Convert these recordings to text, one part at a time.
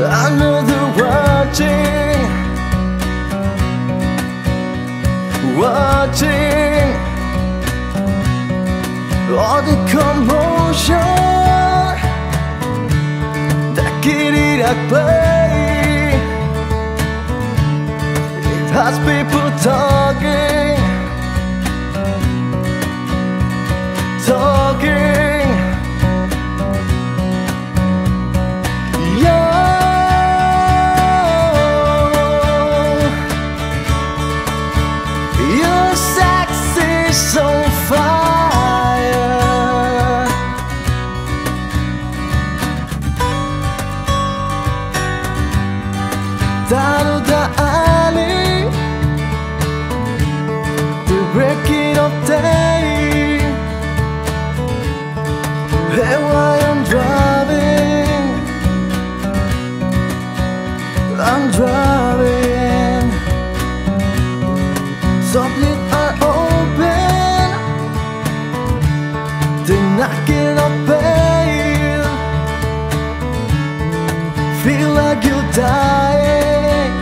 I know they're watching, watching all the commotion that 길이 play. It has people talking, talking. Your sex is on fire. 다루다 아니 The breaking of day. Hey, why I'm driving, I'm driving. Softly I open, they're knocking on bail. Feel like you're dying,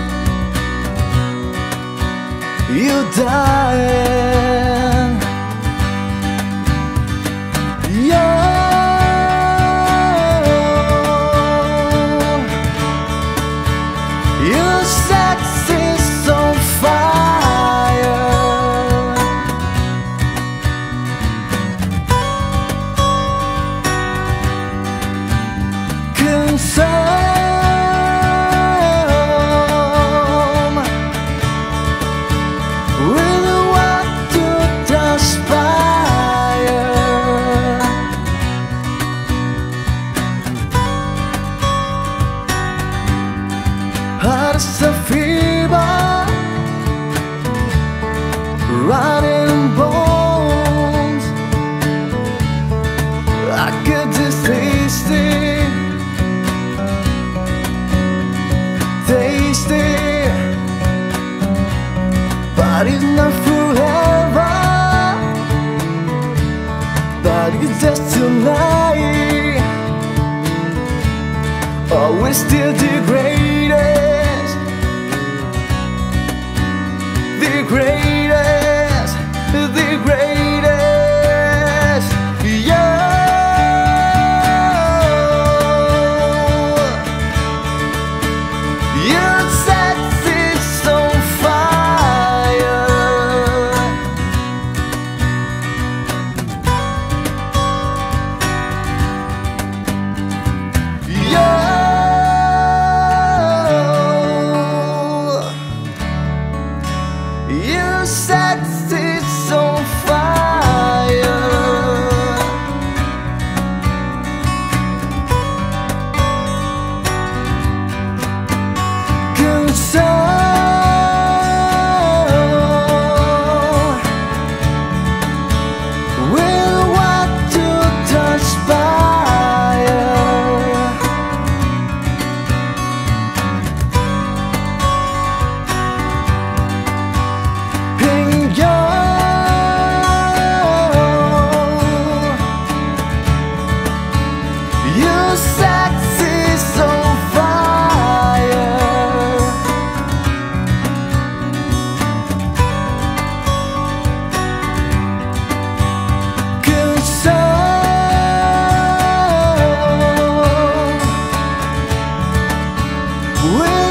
you're dying. Your sex is on fire. Consume with what you transpire. Heart's a fever running in bones. I could just taste it, taste it, but it's not forever. But it's just tonight. Oh, we're still the greatest, the greatest, the greatest. Yeah. Your sex is on fire. Yeah. Your sex is on fire. Console with what you transpire. Your sex is on fire. Console with